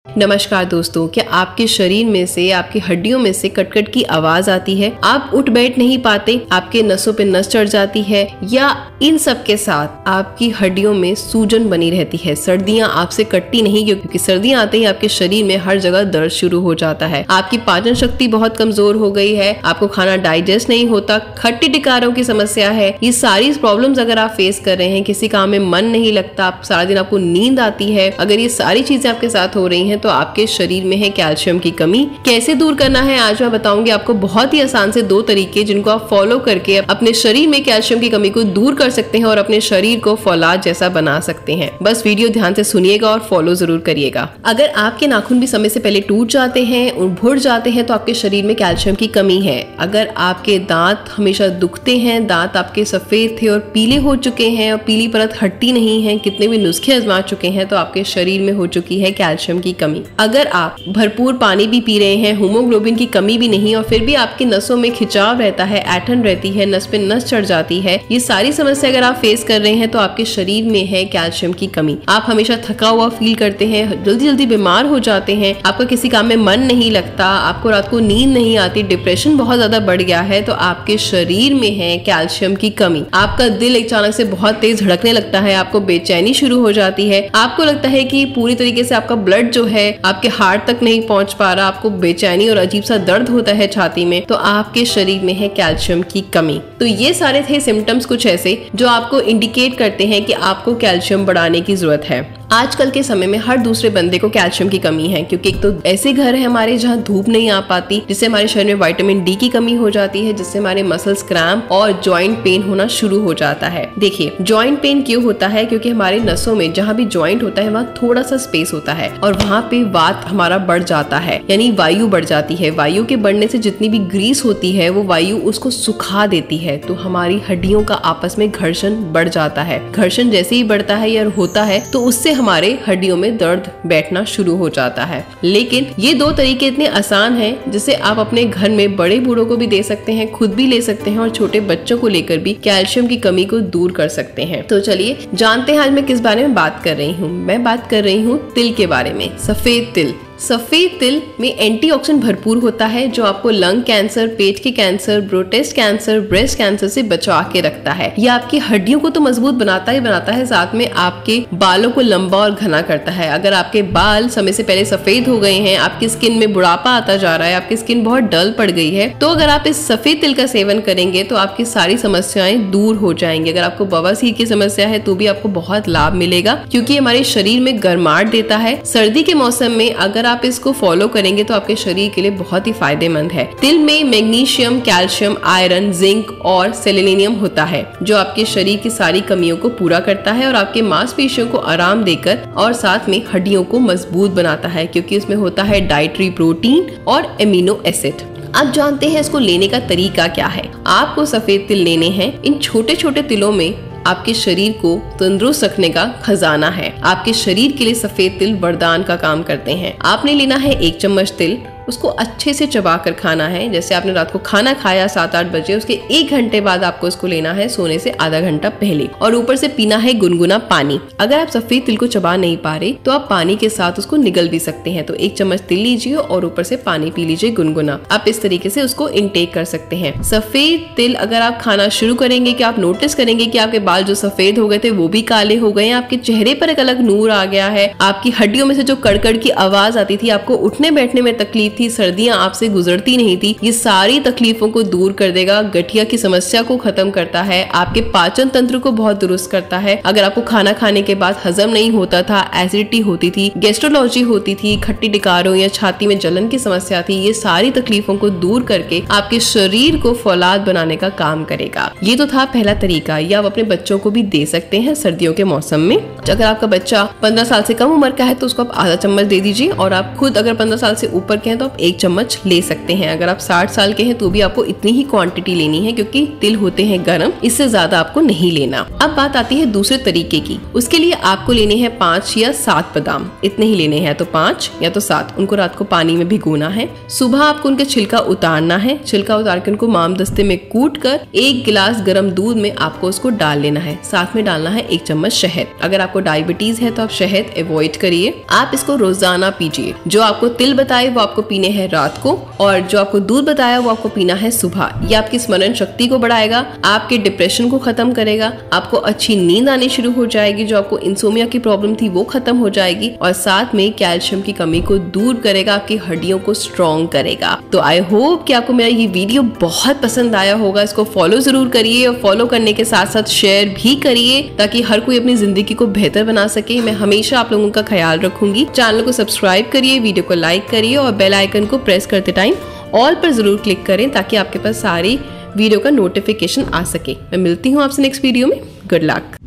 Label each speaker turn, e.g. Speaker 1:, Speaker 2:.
Speaker 1: नमस्कार दोस्तों, क्या आपके शरीर में से, आपकी हड्डियों में से कटकट की आवाज आती है? आप उठ बैठ नहीं पाते, आपके नसों पे नस चढ़ जाती है, या इन सब के साथ आपकी हड्डियों में सूजन बनी रहती है? सर्दियां आपसे कटती नहीं क्योंकि सर्दियां आते ही आपके शरीर में हर जगह दर्द शुरू हो जाता है। आपकी पाचन शक्ति बहुत कमजोर हो गई है, आपको खाना डाइजेस्ट नहीं होता, खट्टी टिकारों की समस्या है। ये सारी प्रॉब्लम्स अगर आप फेस कर रहे हैं, किसी काम में मन नहीं लगता, आप सारा दिन आपको नींद आती है, अगर ये सारी चीजें आपके साथ हो रही हैं तो आपके शरीर में है कैल्शियम की कमी। कैसे दूर करना है आज मैं बताऊंगी आपको। बहुत ही आसान से 2 तरीके जिनको आप फॉलो करके अपने शरीर में कैल्शियम की कमी को दूर कर सकते हैं और अपने शरीर को फौलाद जैसा बना सकते हैं। बस वीडियो ध्यान से सुनिएगा और फॉलो जरूर करिएगा। अगर आपके नाखून भी समय से पहले टूट जाते हैं, भुड़ जाते हैं, तो आपके शरीर में कैल्शियम की कमी है। अगर आपके दांत हमेशा दुखते हैं, दांत आपके सफेद थे और पीले हो चुके हैं और पीली परत हटती नहीं है, कितने भी नुस्खे आजमा चुके हैं, तो आपके शरीर में हो चुकी है कैल्शियम की कमी। अगर आप भरपूर पानी भी पी रहे हैं, हीमोग्लोबिन की कमी भी नहीं, और फिर भी आपकी नसों में खिंचाव रहता है, ऐंठन रहती है, नस पे नस चढ़ जाती है, ये सारी समस्या अगर आप फेस कर रहे हैं तो आपके शरीर में है कैल्शियम की कमी। आप हमेशा थका हुआ फील करते हैं, जल्दी जल्दी बीमार हो जाते हैं, आपका किसी काम में मन नहीं लगता, आपको रात को नींद नहीं आती, डिप्रेशन बहुत ज्यादा बढ़ गया है, तो आपके शरीर में है कैल्शियम की कमी। आपका दिल अचानक से बहुत तेज धड़कने लगता है, आपको बेचैनी शुरू हो जाती है, आपको लगता है कि पूरी तरीके से आपका ब्लड जो है आपके हार्ट तक नहीं पहुंच पा रहा, आपको बेचैनी और अजीब सा दर्द होता है छाती में, तो आपके शरीर में है कैल्शियम की कमी। तो ये सारे थे सिम्टम्स कुछ ऐसे जो आपको इंडिकेट करते हैं कि आपको कैल्शियम बढ़ाने की जरूरत है। आजकल के समय में हर दूसरे बंदे को कैल्शियम की कमी है, क्योंकि एक तो ऐसे घर है हमारे जहाँ धूप नहीं आ पाती, जिससे हमारे शरीर में विटामिन डी की कमी हो जाती है, जिससे हमारे मसल्स क्रैम्प और जॉइंट पेन होना शुरू हो जाता है। देखिए, जॉइंट पेन क्यों होता है? क्योंकि हमारे नसों में जहाँ भी जॉइंट होता है वहाँ थोड़ा सा स्पेस होता है और वहाँ पे वात हमारा बढ़ जाता है, यानी वायु बढ़ जाती है। वायु के बढ़ने से जितनी भी ग्रीस होती है वो वायु उसको सुखा देती है, तो हमारी हड्डियों का आपस में घर्षण बढ़ जाता है। घर्षण जैसे ही बढ़ता है या होता है तो उससे हमारे हड्डियों में दर्द बैठना शुरू हो जाता है। लेकिन ये 2 तरीके इतने आसान हैं जिसे आप अपने घर में बड़े बूढ़ों को भी दे सकते हैं, खुद भी ले सकते हैं और छोटे बच्चों को लेकर भी कैल्शियम की कमी को दूर कर सकते हैं। तो चलिए जानते हैं आज मैं किस बारे में बात कर रही हूँ। मैं बात कर रही हूँ तिल के बारे में। सफेद तिल। सफेद तिल में एंटीऑक्सीडेंट भरपूर होता है जो आपको लंग कैंसर, पेट के cancer, prostate cancer, breast cancer से बचा के रखता है। यह आपकी हड्डियों को तो मजबूत बनाता ही बनाता है, साथ में आपके बालों को लंबा और घना करता है। अगर आपके बाल समय से पहले सफेद हो गए हैं, आपकी स्किन में बुढ़ापा आता जा रहा है, आपकी स्किन बहुत डल पड़ गई है, तो अगर आप इस सफेद तिल का सेवन करेंगे तो आपकी सारी समस्याएं दूर हो जाएंगी। अगर आपको बवासीर की समस्या है तो भी आपको बहुत लाभ मिलेगा, क्योंकि हमारे शरीर में गर्माहट देता है। सर्दी के मौसम में अगर आप इसको फॉलो करेंगे तो आपके शरीर के लिए बहुत ही फायदेमंद है। तिल में मैग्नीशियम, कैल्शियम, आयरन, जिंक और सेलेनियम होता है जो आपके शरीर की सारी कमियों को पूरा करता है और आपके मांसपेशियों को आराम देकर और साथ में हड्डियों को मजबूत बनाता है, क्योंकि उसमें होता है डाइटरी प्रोटीन और एमिनो एसिड। अब जानते हैं इसको लेने का तरीका क्या है। आपको सफेद तिल लेने हैं। इन छोटे छोटे तिलों में आपके शरीर को तंदुरुस्त रखने का खजाना है। आपके शरीर के लिए सफेद तिल वरदान का काम करते हैं। आपने लेना है 1 चम्मच तिल, उसको अच्छे से चबा कर खाना है। जैसे आपने रात को खाना खाया 7-8 बजे, उसके 1 घंटे बाद आपको इसको लेना है सोने से आधा घंटा पहले, और ऊपर से पीना है गुनगुना पानी। अगर आप सफेद तिल को चबा नहीं पा रहे तो आप पानी के साथ उसको निगल भी सकते हैं। तो 1 चम्मच तिल लीजिए और ऊपर से पानी पी लीजिए गुनगुना। आप इस तरीके से उसको इनटेक कर सकते हैं। सफेद तिल अगर आप खाना शुरू करेंगे कि आप नोटिस करेंगे कि आपके बाल जो सफेद हो गए थे वो भी काले हो गए हैं, आपके चेहरे पर एक अलग नूर आ गया है, आपकी हड्डियों में से जो कड़कड़ की आवाज आती थी, आपको उठने बैठने में तकलीफ थी, सर्दियां आपसे गुजरती नहीं थी, ये सारी तकलीफों को दूर कर देगा। गठिया की समस्या को खत्म करता है, आपके पाचन तंत्र को बहुत दुरुस्त करता है। अगर आपको खाना खाने के बाद हजम नहीं होता था, एसिडिटी होती थी, गैस्ट्रोलॉजी होती थी, खट्टी टिकारों या छाती में जलन की समस्या थी, ये सारी तकलीफों को दूर करके आपके शरीर को फौलाद बनाने का काम करेगा। ये तो था पहला तरीका। ये आप अपने बच्चों को भी दे सकते हैं सर्दियों के मौसम में। अगर आपका बच्चा 15 साल से कम उम्र का है तो उसको आप आधा चम्मच दे दीजिए, और आप खुद अगर 15 साल से ऊपर के हैं तो आप 1 चम्मच ले सकते हैं। अगर आप 60 साल के हैं तो भी आपको इतनी ही क्वांटिटी लेनी है, क्योंकि तिल होते हैं गर्म, इससे ज्यादा आपको नहीं लेना। अब बात आती है दूसरे तरीके की। उसके लिए आपको लेने हैं 5 या 7 बादाम, इतने ही लेने हैं, तो 5 या तो 7। उनको रात को पानी में भिगोना है। सुबह आपको उनके छिलका उतारना है। छिलका उतार के उनको मामदस्ते में कूट कर 1 गिलास गर्म दूध में आपको उसको डाल लेना है। साथ में डालना है 1 चम्मच शहद। अगर आपको डायबिटीज है तो आप शहद अवॉइड करिए। आप इसको रोजाना पीजिए। जो आपको तिल बताए वो आपको पीने हैं रात को, और जो आपको दूध बताया वो आपको पीना है सुबह। ये आपकी स्मरण शक्ति को बढ़ाएगा, आपके डिप्रेशन को खत्म करेगा, आपको अच्छी नींद आनी शुरू हो जाएगी, जो आपको इंसोमिया की प्रॉब्लम थी वो खत्म हो जाएगी, और साथ में कैल्शियम की कमी को दूर करेगा, आपकी हड्डियों को स्ट्रॉन्ग करेगा। तो आई होप कि आपको मेरा ये वीडियो बहुत पसंद आया होगा। इसको फॉलो जरूर करिए, और फॉलो करने के साथ साथ शेयर भी करिए, ताकि हर कोई अपनी जिंदगी को बेहतर बना सके। मैं हमेशा आप लोगों का ख्याल रखूंगी। चैनल को सब्सक्राइब करिए, वीडियो को लाइक करिए, और बेल आइकन को प्रेस करते टाइम ऑल पर जरूर क्लिक करें, ताकि आपके पास सारी वीडियो का नोटिफिकेशन आ सके। मैं मिलती हूँ आपसे नेक्स्ट वीडियो में। Good luck.